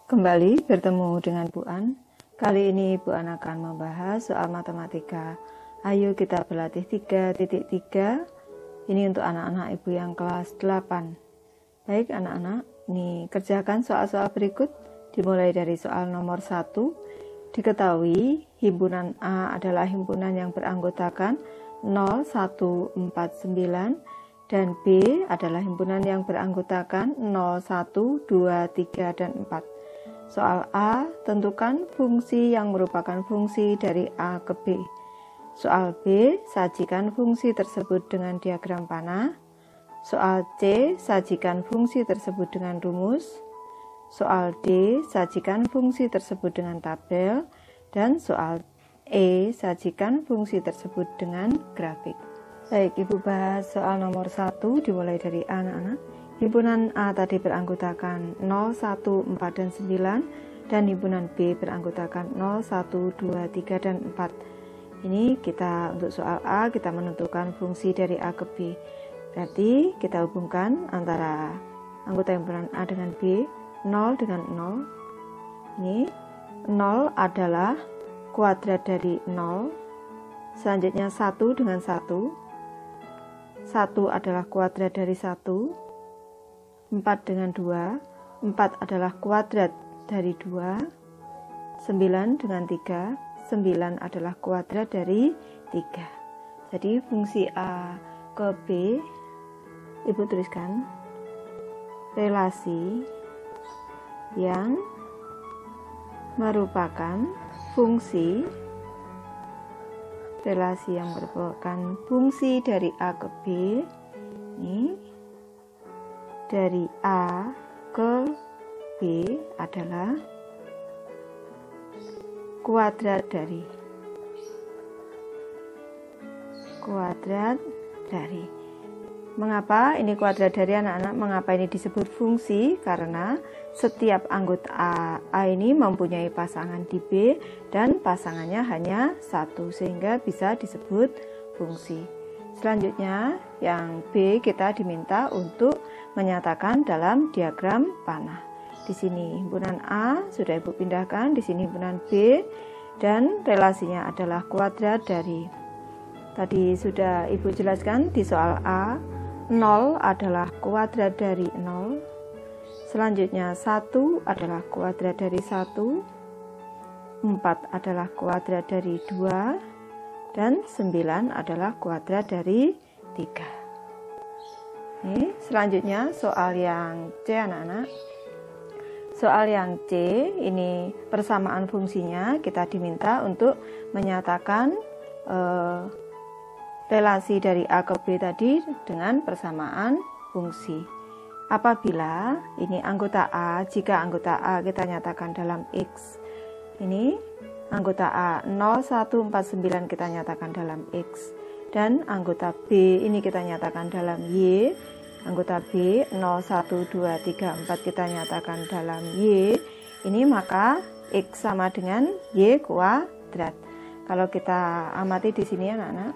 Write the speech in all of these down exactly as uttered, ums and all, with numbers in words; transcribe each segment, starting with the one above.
Kembali bertemu dengan Bu An. Kali ini Bu An akan membahas soal matematika. Ayo kita berlatih tiga titik tiga. Ini untuk anak-anak Ibu yang kelas delapan. Baik anak-anak, ini kerjakan soal-soal berikut. Dimulai dari soal nomor satu. Diketahui himpunan A adalah himpunan yang beranggotakan nol, satu, empat, sembilan, dan B adalah himpunan yang beranggotakan nol, satu, dua, tiga, dan empat. Soal A, tentukan fungsi yang merupakan fungsi dari A ke B. Soal B, sajikan fungsi tersebut dengan diagram panah. Soal C, sajikan fungsi tersebut dengan rumus. Soal D, sajikan fungsi tersebut dengan tabel. Dan soal E, sajikan fungsi tersebut dengan grafik. Baik, Ibu bahas soal nomor satu dimulai dari A, anak-anak. Himpunan A tadi beranggotakan nol, satu, empat, dan sembilan, dan himpunan B beranggotakan nol, satu, dua, tiga, dan empat. Ini kita untuk soal A, kita menentukan fungsi dari A ke B. Berarti kita hubungkan antara anggota himpunan A dengan B, nol dengan nol. Ini nol adalah kuadrat dari nol. Selanjutnya satu dengan satu. satu adalah kuadrat dari satu. empat dengan dua, empat adalah kuadrat dari dua, sembilan dengan tiga, sembilan adalah kuadrat dari tiga. Jadi fungsi A ke B, Ibu tuliskan relasi yang merupakan fungsi, relasi yang merupakan fungsi dari A ke B, ini dari A ke B adalah kuadrat dari kuadrat dari. Mengapa ini kuadrat dari anak-anak? Mengapa ini disebut fungsi? Karena setiap anggota A, A ini mempunyai pasangan di B dan pasangannya hanya satu sehingga bisa disebut fungsi. Selanjutnya yang B kita diminta untuk menyatakan dalam diagram panah. Di sini himpunan A sudah Ibu pindahkan, di sini himpunan B, dan relasinya adalah kuadrat dari. Tadi sudah Ibu jelaskan di soal A, nol adalah kuadrat dari nol. Selanjutnya satu adalah kuadrat dari satu, empat adalah kuadrat dari dua, dan sembilan adalah kuadrat dari tiga. Ini selanjutnya soal yang C anak-anak. Soal yang C ini persamaan fungsinya kita diminta untuk menyatakan eh, relasi dari A ke B tadi dengan persamaan fungsi. Apabila ini anggota A, jika anggota A kita nyatakan dalam X, ini anggota A nol, satu, empat, sembilan kita nyatakan dalam X, dan anggota B ini kita nyatakan dalam Y, anggota B nol, satu, dua, tiga, empat kita nyatakan dalam Y, ini maka X sama dengan Y kuadrat. Kalau kita amati di sini anak-anak,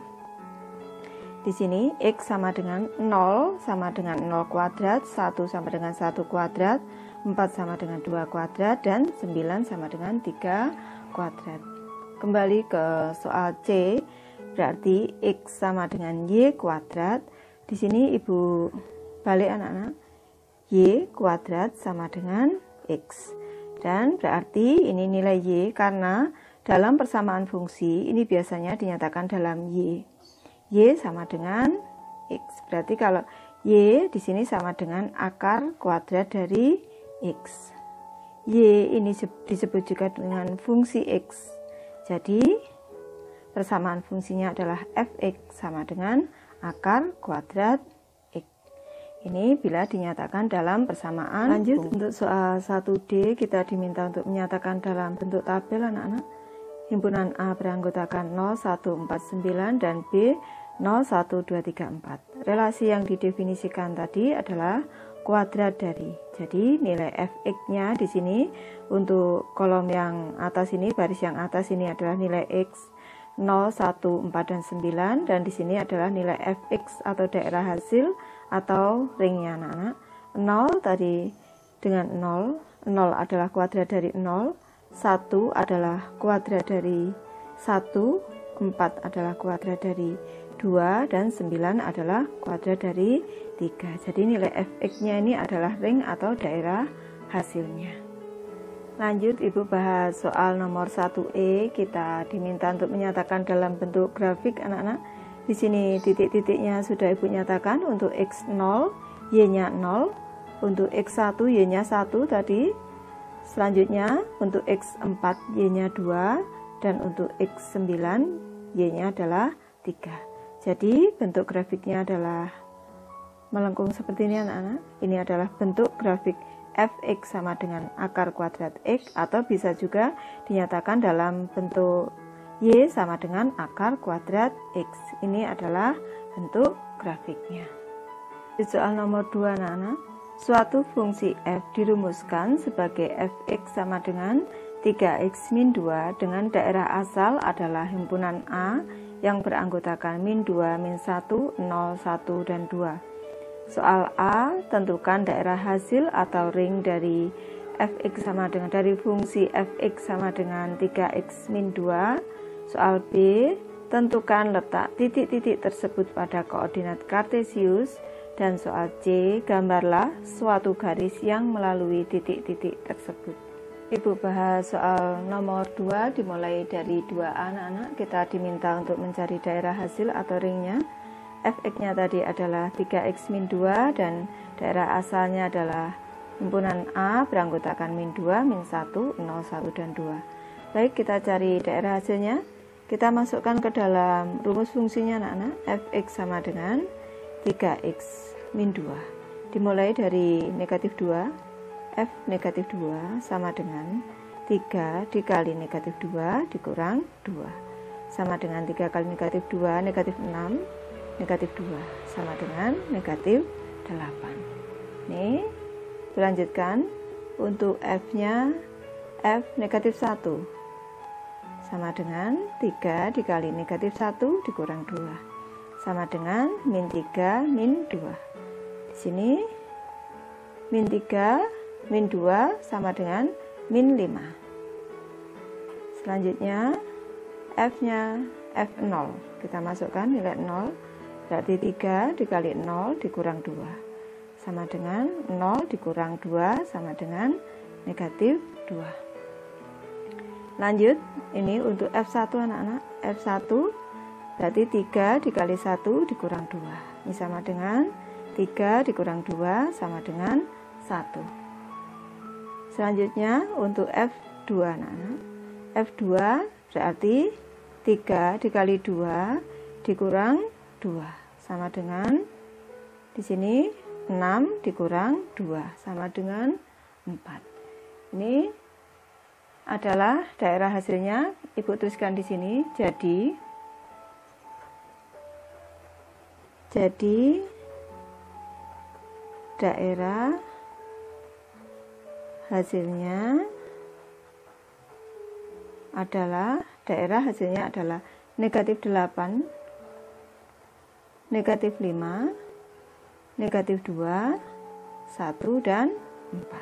di sini X sama dengan nol sama dengan nol kuadrat, satu sama dengan satu kuadrat, empat sama dengan dua kuadrat, dan sembilan sama dengan tiga kuadrat. Kembali ke soal C, berarti X sama dengan Y kuadrat. Di sini Ibu balik anak-anak, Y kuadrat sama dengan X. Dan berarti ini nilai Y karena dalam persamaan fungsi ini biasanya dinyatakan dalam Y. Y sama dengan X. Berarti kalau Y di sini sama dengan akar kuadrat dari X. Y ini disebut juga dengan fungsi X. Jadi persamaan fungsinya adalah f(x) sama dengan akar kuadrat X. Ini bila dinyatakan dalam persamaan. Lanjut fungsi. Untuk soal satu D kita diminta untuk menyatakan dalam bentuk tabel anak-anak. Himpunan A beranggotakan nol, satu, empat, sembilan dan B nol, satu, dua, tiga, empat. Relasi yang didefinisikan tadi adalah kuadrat dari. Jadi nilai f(x)-nya di sini untuk kolom yang atas ini, baris yang atas ini adalah nilai x nol, satu, empat, dan sembilan, dan di sini adalah nilai f(x) atau daerah hasil atau ringnya anak-anak. nol tadi dengan nol nol adalah kuadrat dari nol, satu adalah kuadrat dari satu, empat adalah kuadrat dari dua, dan sembilan adalah kuadrat dari tiga. Jadi nilai f(x)-nya ini adalah ring atau daerah hasilnya. Lanjut, Ibu bahas soal nomor satu E. Kita diminta untuk menyatakan dalam bentuk grafik anak-anak. Di sini titik-titiknya sudah Ibu nyatakan. Untuk X nol, Y-nya nol. Untuk X satu, Y-nya satu tadi. Selanjutnya untuk X empat, Y-nya dua. Dan untuk X sembilan, Y-nya adalah tiga. Jadi bentuk grafiknya adalah melengkung seperti ini anak-anak. Ini adalah bentuk grafik f(x) sama dengan akar kuadrat X, atau bisa juga dinyatakan dalam bentuk Y sama dengan akar kuadrat X. Ini adalah bentuk grafiknya. Di soal nomor dua anak-anak, suatu fungsi f dirumuskan sebagai f(x) sama dengan tiga x min dua dengan daerah asal adalah himpunan A yang beranggotakan min dua, min satu, nol, satu, dan dua. Soal A, tentukan daerah hasil atau ring dari f(x) sama dengan dari fungsi f(x) sama dengan tiga x min dua. Soal B, tentukan letak titik-titik tersebut pada koordinat kartesius. Dan soal C, gambarlah suatu garis yang melalui titik-titik tersebut. Ibu bahas soal nomor dua dimulai dari dua A anak-anak. Kita diminta untuk mencari daerah hasil atau ringnya. f(x)-nya tadi adalah tiga x min dua dan daerah asalnya adalah himpunan A beranggotakan min dua, min satu, nol, satu, dan dua. Baik, kita cari daerah hasilnya. Kita masukkan ke dalam rumus fungsinya anak-anak. f(x) sama dengan tiga x min dua. Dimulai dari negatif dua. F negatif dua sama dengan tiga dikali negatif dua dikurang dua. Sama dengan tiga kali negatif dua, negatif enam. Negatif dua sama dengan negatif delapan. Nih, dilanjutkan untuk f-nya f negatif satu sama dengan tiga dikali negatif satu dikurang dua sama dengan min tiga min dua. Di sini min tiga min dua sama dengan min lima. Selanjutnya f-nya f nol. Kita masukkan nilai nol. Berarti tiga dikali nol dikurang dua sama dengan nol dikurang dua sama dengan negatif dua. Lanjut, ini untuk f satu anak-anak. f satu berarti tiga dikali satu dikurang dua. Ini sama dengan tiga dikurang dua sama dengan satu. Selanjutnya untuk f dua anak-anak. f dua berarti tiga dikali dua dikurang dua sama dengan di sini enam dikurang dua sama dengan empat. Ini adalah daerah hasilnya. Ibu tuliskan di sini. Jadi jadi daerah hasilnya adalah daerah hasilnya adalah negatif delapan, negatif lima, negatif dua, satu, dan empat.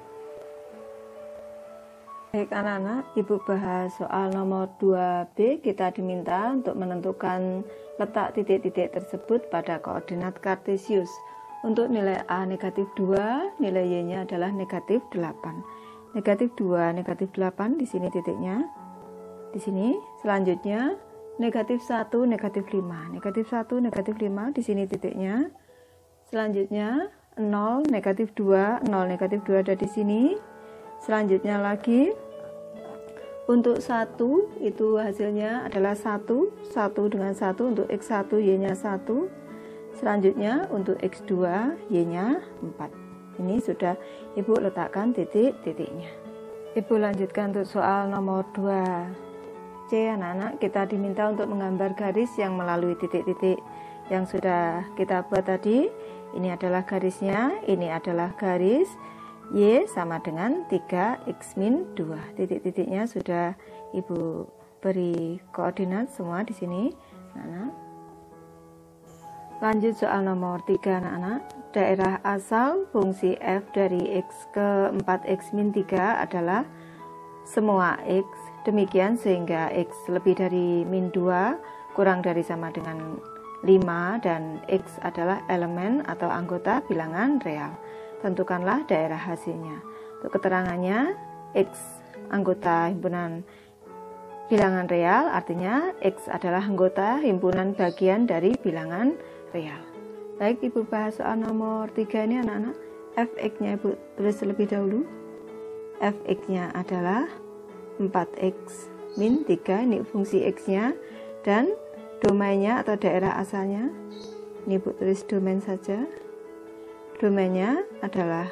Baik anak-anak, Ibu bahas soal nomor dua B. Kita diminta untuk menentukan letak titik-titik tersebut pada koordinat kartesius. Untuk nilai A negatif dua, nilai Y-nya adalah negatif delapan. Negatif dua, negatif delapan, di sini titiknya. Di sini, selanjutnya negatif satu, negatif lima, negatif satu, negatif lima, di sini titiknya. Selanjutnya nol, negatif dua, nol, negatif dua ada di sini. Selanjutnya lagi untuk satu itu hasilnya adalah satu, satu dengan satu untuk x satu, y-nya satu. Selanjutnya untuk x dua, y-nya empat. Ini sudah Ibu letakkan titik-titiknya. Ibu lanjutkan untuk soal nomor dua C anak-anak. Kita diminta untuk menggambar garis yang melalui titik-titik yang sudah kita buat tadi. Ini adalah garisnya, ini adalah garis Y sama dengan tiga x min dua. Titik-titiknya sudah Ibu beri koordinat semua di sini. Nah, Lanjut soal nomor tiga anak-anak. Daerah asal fungsi f dari x ke empat x min tiga adalah semua x, demikian sehingga x lebih dari min dua kurang dari sama dengan lima dan x adalah elemen atau anggota bilangan real. Tentukanlah daerah hasilnya. Untuk keterangannya, x anggota himpunan bilangan real, artinya x adalah anggota himpunan bagian dari bilangan real. Baik, Ibu bahas soal nomor tiga ini anak-anak. Fx-nya Ibu tulis terlebih dahulu. Fx-nya adalah empat x min tiga, ini fungsi x-nya, dan domainnya atau daerah asalnya, ini Ibu tulis domain saja. Domainnya adalah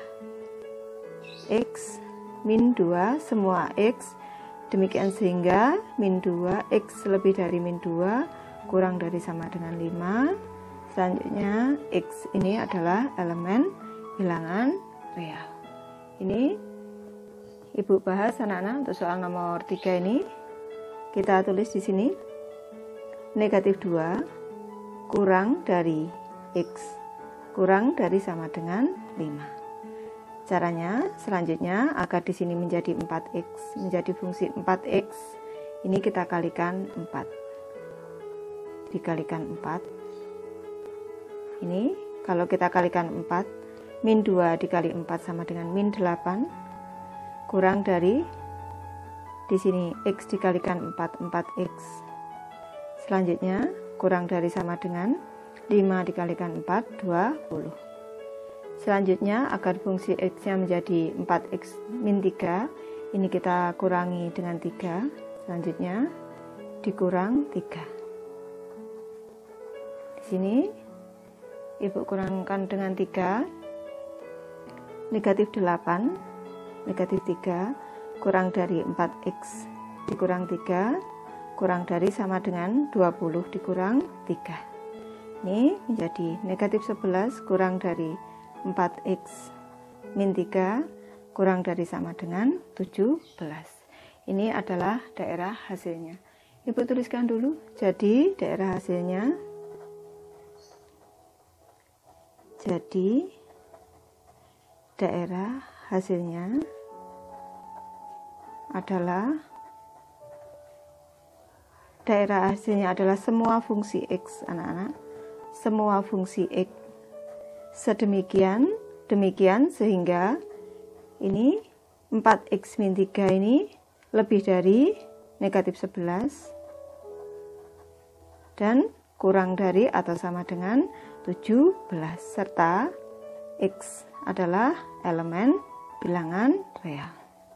x min dua, semua x, demikian sehingga min dua, x lebih dari min dua kurang dari sama dengan lima. Selanjutnya x ini adalah elemen bilangan real. Ini Ibu bahas anak-anak untuk soal nomor tiga ini. Kita tulis di sini negatif dua kurang dari x kurang dari sama dengan lima. Caranya selanjutnya agar di sini menjadi empat x, menjadi fungsi empat x, ini kita kalikan empat. Dikalikan empat. Ini kalau kita kalikan empat, min dua dikali empat sama dengan min delapan, kurang dari, di sini x dikalikan empat, empat x. Selanjutnya kurang dari sama dengan lima dikalikan empat, dua puluh. Selanjutnya agar fungsi x-nya menjadi empat x min tiga, ini kita kurangi dengan tiga. Selanjutnya dikurang tiga. Di sini Ibu kurangkan dengan tiga, negatif delapan, negatif tiga, kurang dari empat x, dikurang tiga, kurang dari sama dengan dua puluh, dikurang tiga. Ini menjadi negatif sebelas, kurang dari empat x, min tiga, kurang dari sama dengan tujuh belas. Ini adalah daerah hasilnya. Ibu tuliskan dulu, jadi daerah hasilnya, Jadi daerah hasilnya adalah daerah hasilnya adalah semua fungsi x anak-anak, semua fungsi x sedemikian demikian sehingga ini empat x min tiga ini lebih dari negatif sebelas dan kurang dari atau sama dengan tujuh belas, serta x adalah elemen bilangan real.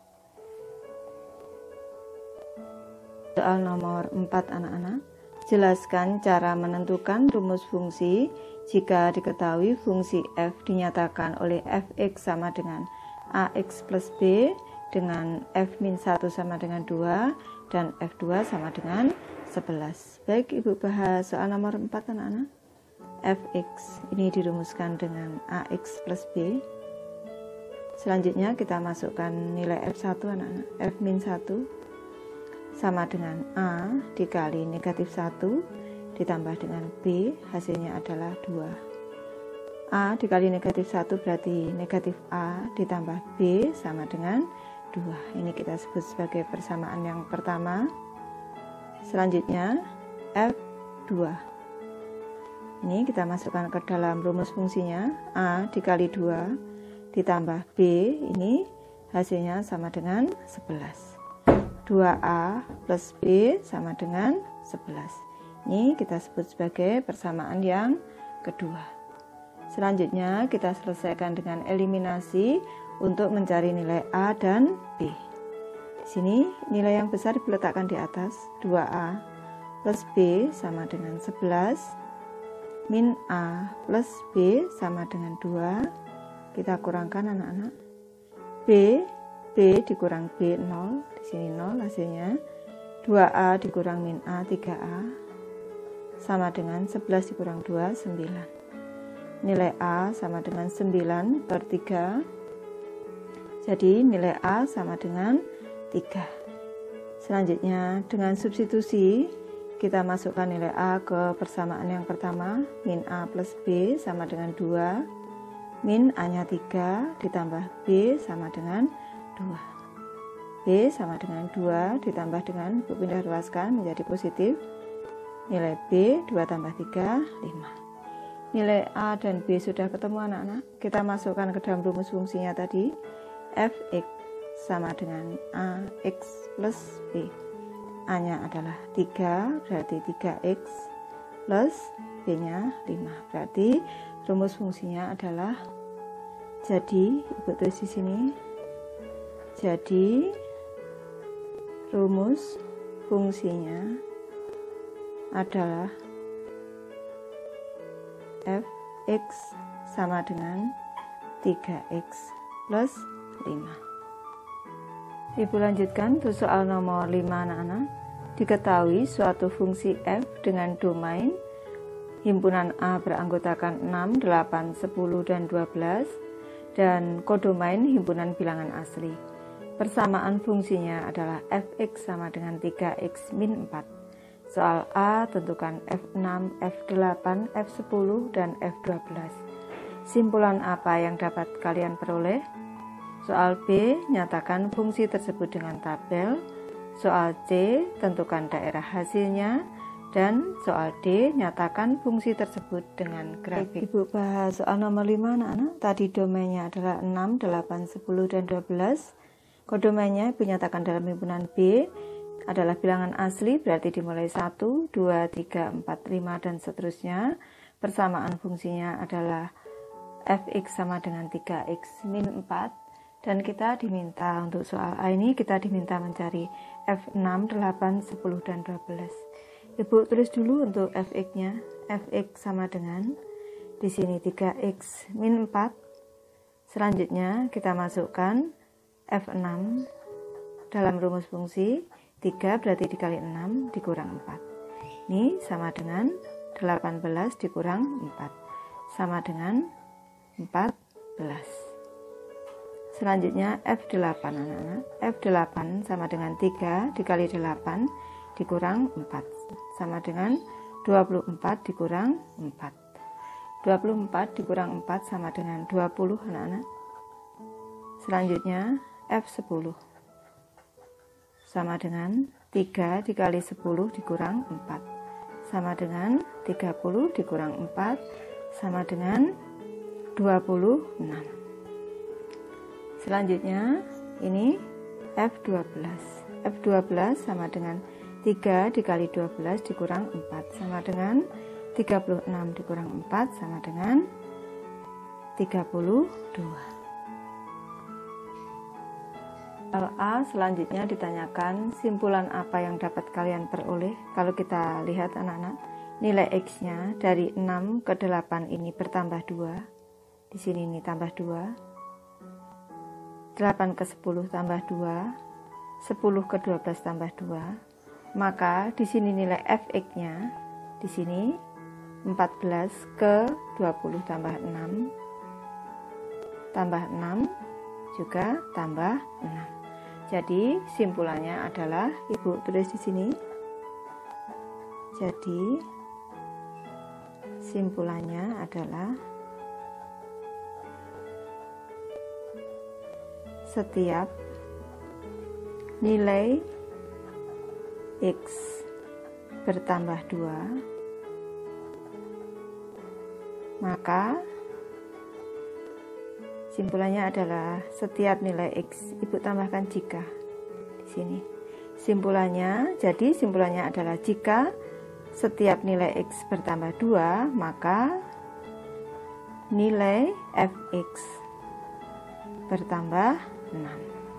Soal nomor empat anak-anak. Jelaskan cara menentukan rumus fungsi jika diketahui fungsi f dinyatakan oleh fx sama dengan ax plus b, dengan f min satu sama dengan dua, dan f dua sama dengan sebelas. Baik, Ibu bahas soal nomor empat anak-anak. Fx ini dirumuskan dengan ax plus b. Selanjutnya kita masukkan nilai f satu anak-anak. F min satu sama dengan a dikali negatif satu ditambah dengan b, hasilnya adalah dua. A dikali negatif satu berarti negatif a ditambah b sama dengan dua. Ini kita sebut sebagai persamaan yang pertama. Selanjutnya f dua. Ini kita masukkan ke dalam rumus fungsinya, a dikali dua ditambah b, ini hasilnya sama dengan sebelas. dua a plus b sama dengan sebelas. Ini kita sebut sebagai persamaan yang kedua. Selanjutnya kita selesaikan dengan eliminasi untuk mencari nilai a dan b. Di sini nilai yang besar diletakkan di atas, dua a plus b sama dengan sebelas. Min a plus b sama dengan dua, kita kurangkan anak-anak. B, b dikurang b nol, di sini nol hasilnya. dua a dikurang min a, tiga a, sama dengan sebelas dikurang dua, sembilan. Nilai a sama dengan sembilan per tiga, jadi nilai a sama dengan tiga. Selanjutnya dengan substitusi kita masukkan nilai A ke persamaan yang pertama, min A plus B sama dengan dua, min A nya tiga ditambah B sama dengan dua. B sama dengan dua ditambah dengan, Ibu pindah ruaskan menjadi positif, nilai B dua tambah tiga, lima. Nilai A dan B sudah ketemu anak-anak, kita masukkan ke dalam rumus fungsinya tadi, Fx sama dengan A X plus B. A nya adalah tiga, berarti tiga X plus B nya lima. Berarti rumus fungsinya adalah, jadi Ibu tulis di sini, jadi rumus fungsinya adalah Fx sama dengan tiga X plus lima. Ibu lanjutkan untuk soal nomor lima anak-anak. Diketahui suatu fungsi f dengan domain himpunan A beranggotakan enam, delapan, sepuluh, dan dua belas dan kodomain himpunan bilangan asli. Persamaan fungsinya adalah fx sama dengan tiga x min empat. Soal A, tentukan f enam, f delapan, f sepuluh, dan f dua belas. Simpulan apa yang dapat kalian peroleh? Soal B, nyatakan fungsi tersebut dengan tabel. Soal C, tentukan daerah hasilnya. Dan soal D, nyatakan fungsi tersebut dengan grafik. Ibu bahas soal nomor lima anak-anak. Tadi domainnya adalah enam, delapan, sepuluh, dan dua belas. Kodomainnya Ibu nyatakan dalam himpunan B adalah bilangan asli, berarti dimulai satu, dua, tiga, empat, lima, dan seterusnya. Persamaan fungsinya adalah fx sama dengan tiga x min empat. Dan kita diminta untuk soal A ini, kita diminta mencari f enam, delapan, sepuluh, dan dua belas. Ibu tulis dulu untuk fx-nya. Fx sama dengan, di sini tiga x min empat. Selanjutnya kita masukkan f enam dalam rumus fungsi. tiga berarti dikali enam dikurang empat. Ini sama dengan delapan belas dikurang empat. Sama dengan empat belas. Selanjutnya f delapan anak-anak. f delapan sama dengan tiga dikali delapan dikurang empat. Sama dengan dua puluh empat dikurang empat. dua puluh empat dikurang empat sama dengan dua puluh anak-anak. Selanjutnya f sepuluh. Sama dengan tiga dikali sepuluh dikurang empat. Sama dengan tiga puluh dikurang empat. Sama dengan dua puluh enam. Selanjutnya ini f dua belas. f dua belas sama dengan tiga dikali dua belas dikurang empat. Sama dengan tiga puluh enam dikurang empat sama dengan tiga puluh dua. Soal A selanjutnya ditanyakan simpulan apa yang dapat kalian peroleh. Kalau kita lihat anak-anak, nilai X-nya dari enam ke delapan ini bertambah dua. Di sini ini tambah dua. delapan ke sepuluh tambah dua, sepuluh ke dua belas tambah dua, maka di sini nilai fx-nya di sini empat belas ke dua puluh tambah enam tambah enam juga tambah enam. Jadi simpulannya adalah, Ibu tulis di sini. Jadi simpulannya adalah setiap nilai X bertambah dua, maka simpulannya adalah setiap nilai X, Ibu tambahkan jika di sini. Simpulannya, jadi simpulannya adalah jika setiap nilai X bertambah dua, maka nilai fx bertambah enam.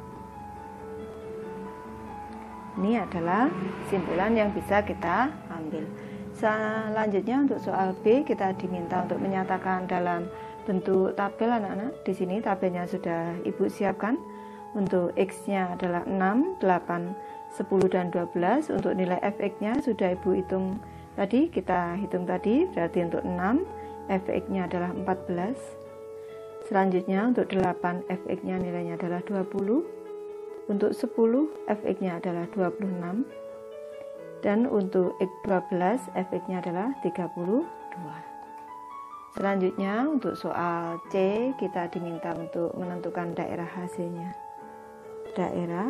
Ini adalah simpulan yang bisa kita ambil. Selanjutnya untuk soal B, kita diminta untuk menyatakan dalam bentuk tabel anak-anak. Di sini tabelnya sudah Ibu siapkan. Untuk X-nya adalah enam, delapan, sepuluh, dan dua belas. Untuk nilai fx-nya sudah Ibu hitung tadi, kita hitung tadi. Berarti untuk enam, fx-nya adalah empat belas. Selanjutnya untuk delapan, fx-nya nilainya adalah dua puluh. Untuk sepuluh, fx-nya adalah dua puluh enam. Dan untuk X dua belas Fx-nya adalah tiga puluh dua. Selanjutnya untuk soal C, kita diminta untuk menentukan daerah hasilnya. Daerah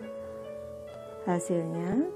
hasilnya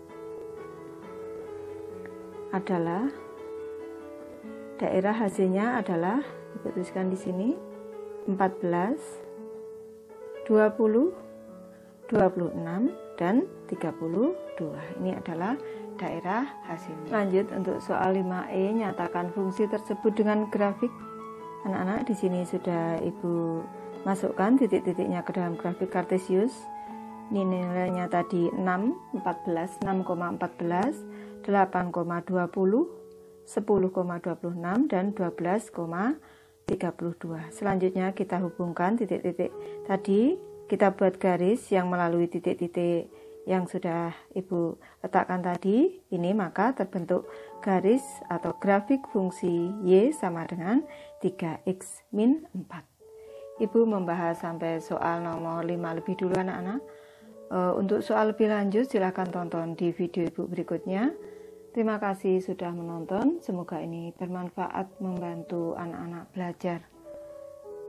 adalah daerah hasilnya adalah Ibu tuliskan di sini empat belas, dua puluh, dua puluh enam dan tiga puluh dua. Ini adalah daerah hasilnya. Lanjut untuk soal lima E, nyatakan fungsi tersebut dengan grafik. Anak-anak, di sini sudah Ibu masukkan titik-titiknya ke dalam grafik Kartesius. Ini nilainya tadi enam, empat belas, enam koma empat belas, delapan koma dua puluh, sepuluh koma dua puluh enam dan dua belas koma tiga puluh dua. Selanjutnya kita hubungkan titik-titik tadi, kita buat garis yang melalui titik-titik yang sudah Ibu letakkan tadi ini, maka terbentuk garis atau grafik fungsi Y sama dengan tiga X min empat. Ibu membahas sampai soal nomor lima lebih dulu anak-anak. E, untuk soal lebih lanjut silahkan tonton di video Ibu berikutnya. Terima kasih sudah menonton, semoga ini bermanfaat membantu anak-anak belajar.